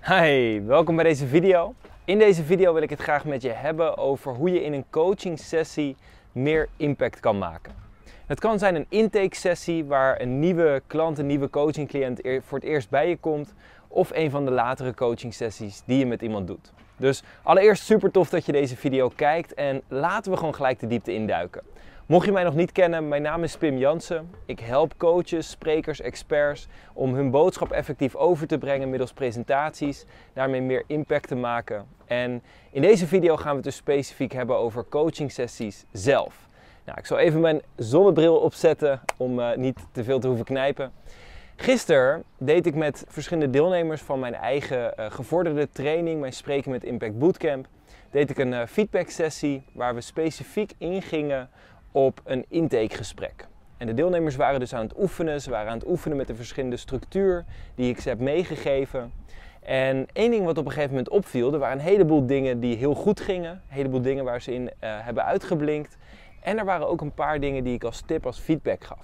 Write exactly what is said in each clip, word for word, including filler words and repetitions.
Hi, welkom bij deze video. In deze video wil ik het graag met je hebben over hoe je in een coaching sessie meer impact kan maken. Het kan zijn een intake sessie waar een nieuwe klant, een nieuwe coaching cliënt voor het eerst bij je komt. Of een van de latere coaching sessies die je met iemand doet. Dus allereerst super tof dat je deze video kijkt en laten we gewoon gelijk de diepte induiken. Mocht je mij nog niet kennen, mijn naam is Pim Jansen. Ik help coaches, sprekers, experts om hun boodschap effectief over te brengen middels presentaties, daarmee meer impact te maken. En in deze video gaan we het dus specifiek hebben over coaching sessies zelf. Nou, ik zal even mijn zonnebril opzetten om uh, niet te veel te hoeven knijpen. Gisteren deed ik met verschillende deelnemers van mijn eigen uh, gevorderde training, mijn Spreken met Impact Bootcamp, deed ik een uh, feedback sessie waar we specifiek ingingen op een intakegesprek. En de deelnemers waren dus aan het oefenen, ze waren aan het oefenen met de verschillende structuur die ik ze heb meegegeven. En één ding wat op een gegeven moment opviel, er waren een heleboel dingen die heel goed gingen, een heleboel dingen waar ze in uh, hebben uitgeblinkt. En er waren ook een paar dingen die ik als tip, als feedback gaf.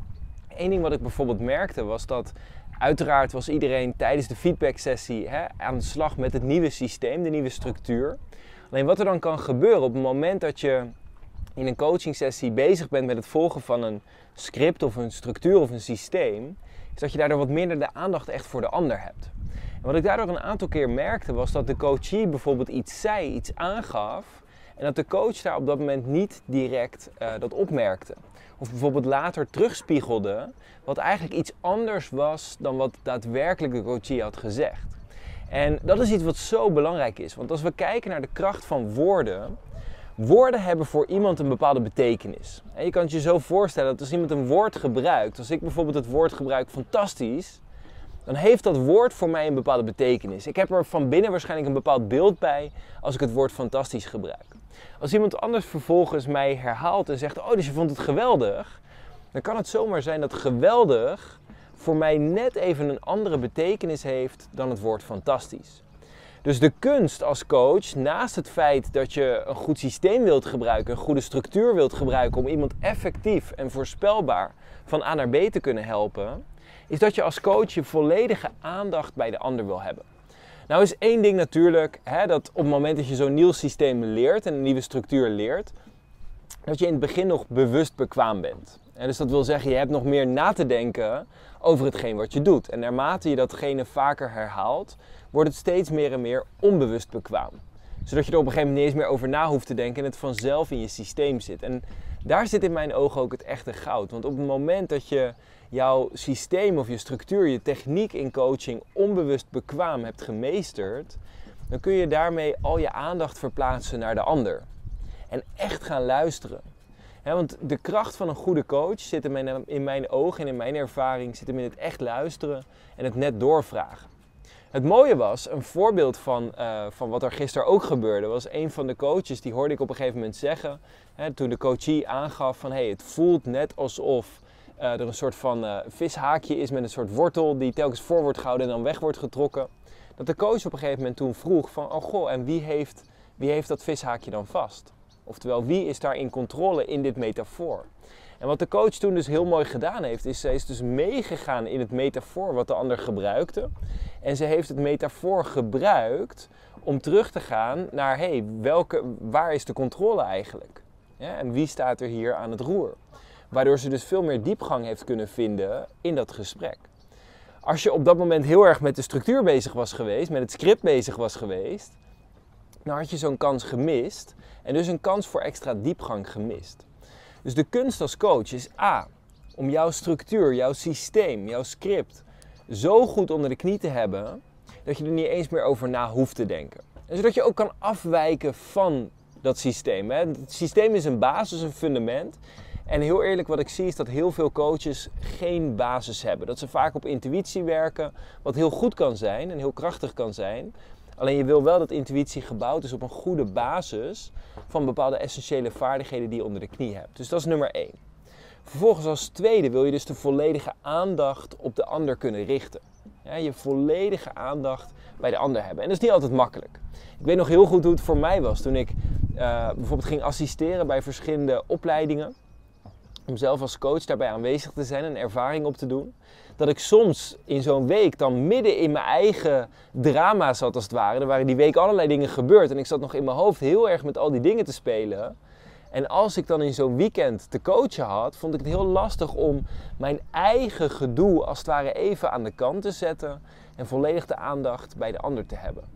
Eén ding wat ik bijvoorbeeld merkte was dat uiteraard was iedereen tijdens de feedback sessie hè, aan de slag met het nieuwe systeem, de nieuwe structuur. Alleen wat er dan kan gebeuren op het moment dat je in een coaching sessie bezig bent met het volgen van een script of een structuur of een systeem, is dat je daardoor wat minder de aandacht echt voor de ander hebt. En wat ik daardoor een aantal keer merkte was dat de coachee bijvoorbeeld iets zei, iets aangaf en dat de coach daar op dat moment niet direct uh, dat opmerkte. Of bijvoorbeeld later terugspiegelde wat eigenlijk iets anders was dan wat daadwerkelijk de coachee had gezegd. En dat is iets wat zo belangrijk is, want als we kijken naar de kracht van woorden, woorden hebben voor iemand een bepaalde betekenis. En je kan het je zo voorstellen dat als iemand een woord gebruikt, als ik bijvoorbeeld het woord gebruik fantastisch, dan heeft dat woord voor mij een bepaalde betekenis. Ik heb er van binnen waarschijnlijk een bepaald beeld bij als ik het woord fantastisch gebruik. Als iemand anders vervolgens mij herhaalt en zegt, oh dus je vond het geweldig, dan kan het zomaar zijn dat geweldig voor mij net even een andere betekenis heeft dan het woord fantastisch. Dus de kunst als coach, naast het feit dat je een goed systeem wilt gebruiken, een goede structuur wilt gebruiken om iemand effectief en voorspelbaar van A naar B te kunnen helpen, is dat je als coach je volledige aandacht bij de ander wil hebben. Nou is één ding natuurlijk, hè, dat op het moment dat je zo'n nieuw systeem leert en een nieuwe structuur leert, dat je in het begin nog bewust bekwaam bent. En dus dat wil zeggen, je hebt nog meer na te denken over hetgeen wat je doet. En naarmate je datgene vaker herhaalt, wordt het steeds meer en meer onbewust bekwaam. Zodat je er op een gegeven moment niet eens meer over na hoeft te denken en het vanzelf in je systeem zit. En daar zit in mijn ogen ook het echte goud. Want op het moment dat je jouw systeem of je structuur, je techniek in coaching onbewust bekwaam hebt gemeesterd, dan kun je daarmee al je aandacht verplaatsen naar de ander. En echt gaan luisteren. He, want de kracht van een goede coach zit in mijn, in mijn ogen en in mijn ervaring zit hem in het echt luisteren en het net doorvragen. Het mooie was, een voorbeeld van, uh, van wat er gisteren ook gebeurde, was een van de coaches, die hoorde ik op een gegeven moment zeggen, hè, toen de coachee aangaf van hey, het voelt net alsof uh, er een soort van uh, vishaakje is met een soort wortel die telkens voor wordt gehouden en dan weg wordt getrokken. Dat de coach op een gegeven moment toen vroeg van oh goh, en wie heeft, wie heeft dat vishaakje dan vast? Oftewel, wie is daar in controle in dit metafoor? En wat de coach toen dus heel mooi gedaan heeft, is zij is dus meegegaan in het metafoor wat de ander gebruikte. En ze heeft het metafoor gebruikt om terug te gaan naar, hé, hey, welke, waar is de controle eigenlijk? Ja, en wie staat er hier aan het roer? Waardoor ze dus veel meer diepgang heeft kunnen vinden in dat gesprek. Als je op dat moment heel erg met de structuur bezig was geweest, met het script bezig was geweest, dan had je zo'n kans gemist en dus een kans voor extra diepgang gemist. Dus de kunst als coach is A, om jouw structuur, jouw systeem, jouw script zo goed onder de knie te hebben, dat je er niet eens meer over na hoeft te denken. En zodat je ook kan afwijken van dat systeem. Hè. Het systeem is een basis, een fundament. En heel eerlijk, wat ik zie is dat heel veel coaches geen basis hebben. Dat ze vaak op intuïtie werken, wat heel goed kan zijn en heel krachtig kan zijn. Alleen je wil wel dat intuïtie gebouwd is op een goede basis van bepaalde essentiële vaardigheden die je onder de knie hebt. Dus dat is nummer één. Vervolgens als tweede wil je dus de volledige aandacht op de ander kunnen richten. Ja, je volledige aandacht bij de ander hebben. En dat is niet altijd makkelijk. Ik weet nog heel goed hoe het voor mij was toen ik uh, bijvoorbeeld ging assisteren bij verschillende opleidingen. Om zelf als coach daarbij aanwezig te zijn en ervaring op te doen. dat ik soms in zo'n week dan midden in mijn eigen drama zat als het ware. Er waren die week allerlei dingen gebeurd en ik zat nog in mijn hoofd heel erg met al die dingen te spelen. En als ik dan in zo'n weekend te coachen had, vond ik het heel lastig om mijn eigen gedoe als het ware even aan de kant te zetten en volledig de aandacht bij de ander te hebben.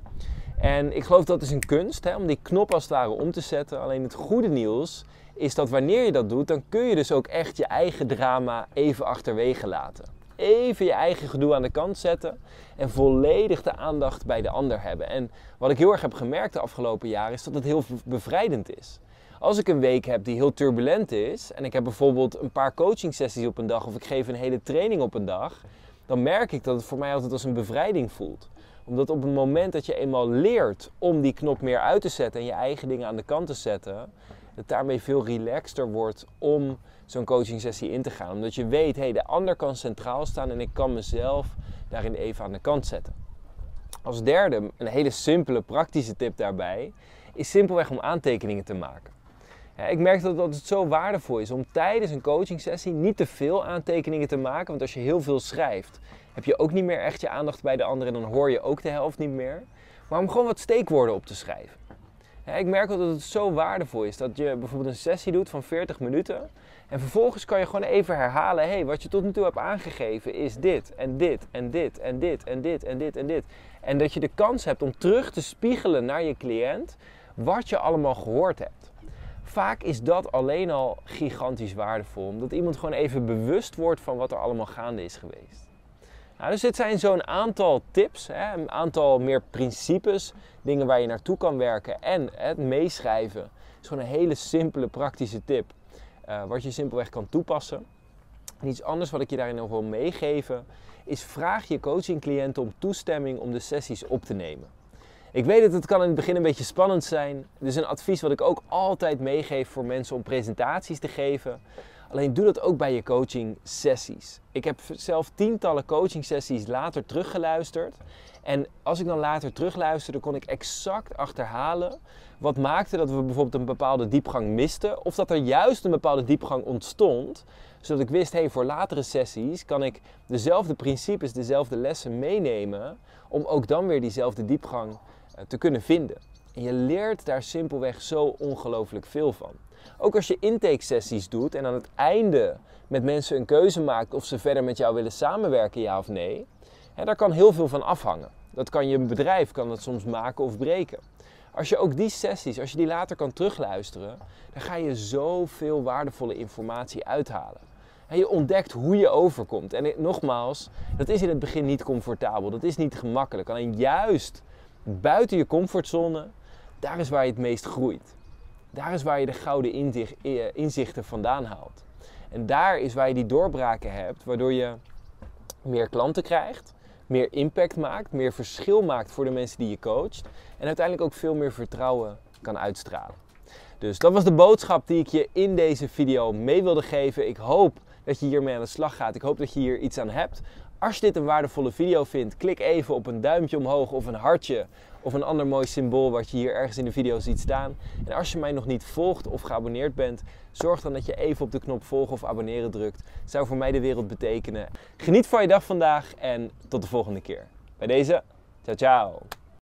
En ik geloof dat is een kunst, hè, om die knop als het ware om te zetten. Alleen het goede nieuws is dat wanneer je dat doet, dan kun je dus ook echt je eigen drama even achterwege laten. Even je eigen gedoe aan de kant zetten en volledig de aandacht bij de ander hebben. En wat ik heel erg heb gemerkt de afgelopen jaren is dat het heel bevrijdend is. Als ik een week heb die heel turbulent is en ik heb bijvoorbeeld een paar coaching sessies op een dag of ik geef een hele training op een dag, dan merk ik dat het voor mij altijd als een bevrijding voelt. Omdat op het moment dat je eenmaal leert om die knop meer uit te zetten en je eigen dingen aan de kant te zetten, het daarmee veel relaxter wordt om zo'n coaching sessie in te gaan. Omdat je weet, hé, hey, de ander kan centraal staan en ik kan mezelf daarin even aan de kant zetten. Als derde, een hele simpele praktische tip daarbij, is simpelweg om aantekeningen te maken. Ja, ik merk dat het zo waardevol is om tijdens een coaching sessie niet te veel aantekeningen te maken. Want als je heel veel schrijft, heb je ook niet meer echt je aandacht bij de ander en dan hoor je ook de helft niet meer. Maar om gewoon wat steekwoorden op te schrijven. Ja, ik merk dat het zo waardevol is dat je bijvoorbeeld een sessie doet van veertig minuten. En vervolgens kan je gewoon even herhalen, hé, hey, wat je tot nu toe hebt aangegeven is dit en dit en dit en dit en dit en dit en dit. En dat je de kans hebt om terug te spiegelen naar je cliënt wat je allemaal gehoord hebt. Vaak is dat alleen al gigantisch waardevol, omdat iemand gewoon even bewust wordt van wat er allemaal gaande is geweest. Nou, dus dit zijn zo'n aantal tips, hè, een aantal meer principes, dingen waar je naartoe kan werken. En het meeschrijven is gewoon een hele simpele praktische tip, uh, wat je simpelweg kan toepassen. En iets anders wat ik je daarin nog wil meegeven, is vraag je coachingcliënten om toestemming om de sessies op te nemen. Ik weet dat het kan in het begin een beetje spannend zijn. Dus een advies wat ik ook altijd meegeef voor mensen om presentaties te geven. Alleen doe dat ook bij je coaching sessies. Ik heb zelf tientallen coaching sessies later teruggeluisterd. En als ik dan later terugluisterde, kon ik exact achterhalen wat maakte dat we bijvoorbeeld een bepaalde diepgang misten. Of dat er juist een bepaalde diepgang ontstond. Zodat ik wist, hey, voor latere sessies kan ik dezelfde principes, dezelfde lessen meenemen. Om ook dan weer diezelfde diepgang uh, te kunnen vinden. En je leert daar simpelweg zo ongelooflijk veel van. Ook als je intake sessies doet en aan het einde met mensen een keuze maakt of ze verder met jou willen samenwerken, ja of nee. Hè, daar kan heel veel van afhangen. Dat kan je bedrijf kan dat soms maken of breken. Als je ook die sessies, als je die later kan terugluisteren, dan ga je zoveel waardevolle informatie uithalen. En je ontdekt hoe je overkomt. En nogmaals, dat is in het begin niet comfortabel. Dat is niet gemakkelijk. Alleen juist buiten je comfortzone, daar is waar je het meest groeit. Daar is waar je de gouden inzichten vandaan haalt. En daar is waar je die doorbraken hebt, waardoor je meer klanten krijgt, meer impact maakt, meer verschil maakt voor de mensen die je coacht. En uiteindelijk ook veel meer vertrouwen kan uitstralen. Dus dat was de boodschap die ik je in deze video mee wilde geven. Ik hoop dat je hiermee aan de slag gaat. Ik hoop dat je hier iets aan hebt. Als je dit een waardevolle video vindt, klik even op een duimpje omhoog of een hartje of een ander mooi symbool wat je hier ergens in de video ziet staan. En als je mij nog niet volgt of geabonneerd bent, zorg dan dat je even op de knop volgen of abonneren drukt. Dat zou voor mij de wereld betekenen. Geniet van je dag vandaag en tot de volgende keer. Bij deze, ciao ciao!